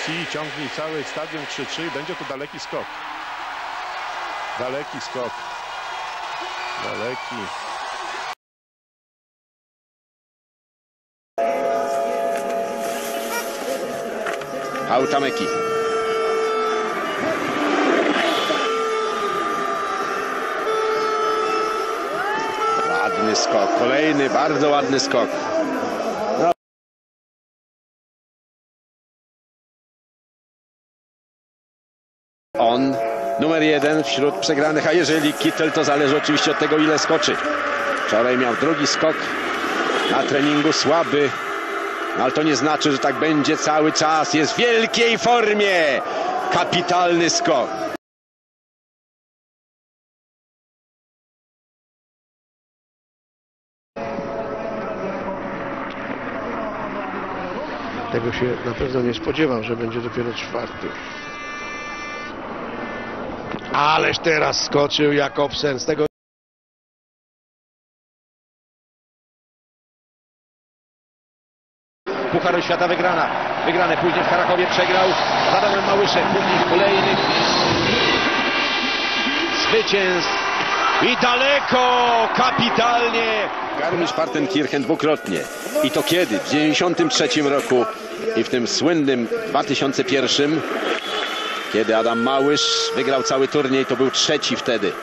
emocji, ciągnij cały stadion, krzyczy, będzie to daleki skok. Daleki skok. Daleki. Hautameki. Ładny skok, kolejny bardzo ładny skok. No. On, numer 1 wśród przegranych, a jeżeli Kittel, to zależy oczywiście od tego, ile skoczy. Wczoraj miał drugi skok na treningu, słaby, ale to nie znaczy, że tak będzie cały czas. Jest w wielkiej formie. Kapitalny skok. Tego się na pewno nie spodziewał, że będzie dopiero 4. Ależ teraz skoczył Jakobsen z tego. Puchar Świata wygrane później w Krakowie, przegrał z Adamem Małyszem, później kolejnych zwycięstw i daleko, kapitalnie. Garmisch-Partenkirchen dwukrotnie i to kiedy? W 1993 roku i w tym słynnym 2001, kiedy Adam Małysz wygrał cały turniej, to był 3. wtedy.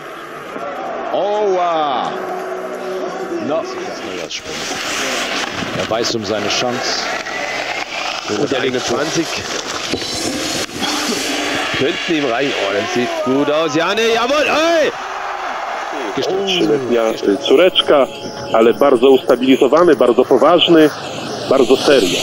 Oła! No, weiß seine Chance. Und der liegt 20. Könnten ihm reichen. Oh, das sieht gut aus. Jany, jawohl! Oj! 3-letnia córeczka, ale bardzo ustabilizowany, bardzo poważny, bardzo serio.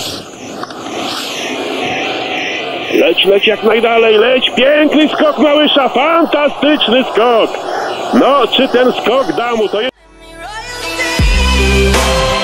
Leć jak najdalej, leć! Piękny skok Małysza, fantastyczny skok! No, czy ten skok da mu to jest...